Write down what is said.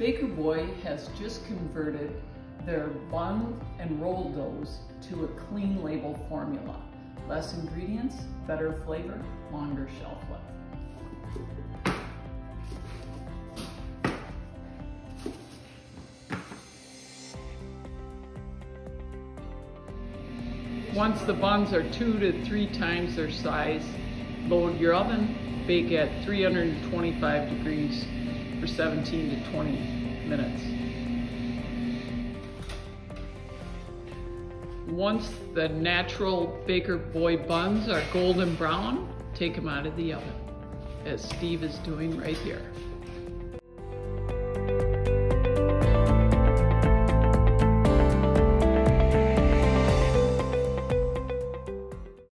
Baker Boy has just converted their bun and roll doughs to a clean label formula. Less ingredients, better flavor, longer shelf life. Once the buns are 2 to 3 times their size, load your oven, bake at 325 degrees for 17 to 20 minutes. Once the natural Baker Boy buns are golden brown, take them out of the oven, as Steve is doing right here.